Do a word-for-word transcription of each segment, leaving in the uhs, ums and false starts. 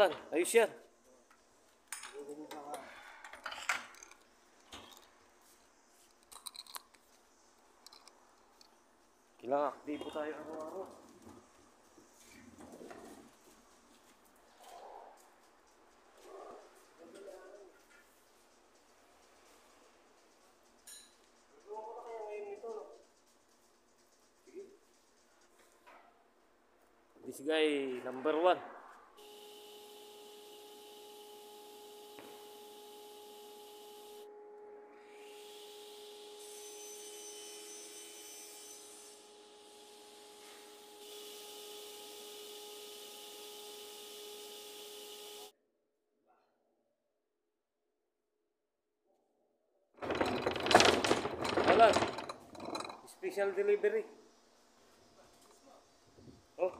Alan, ayos yan. Kailangan aktibo tayo araw-araw. This guy, number one. Alan, special delivery. Oh.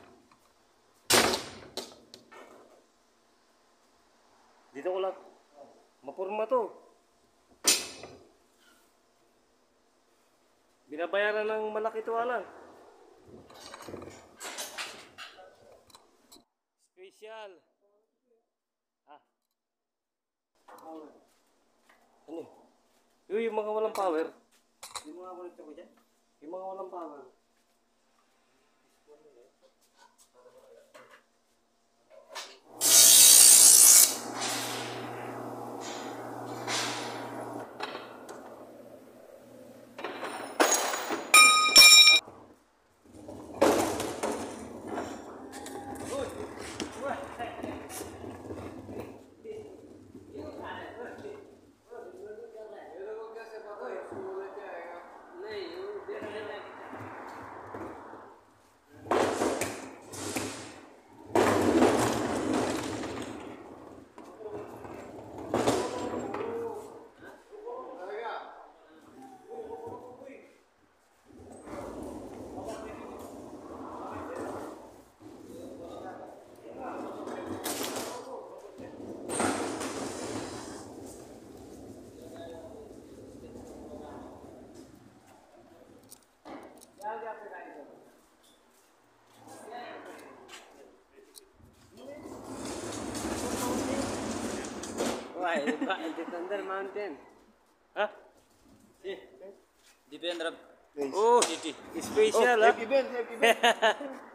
Dito ko lang. Mapurma to. Binabayaran ng malaki to, Alan. Special. Ah. Ano? Yung, yung mga walang power. Yung mga walang ko dyan? Yung mga walang power. Why? Defender Mountain. Ha? Si. Defender. Oh, special. Happy Ben, happy Ben.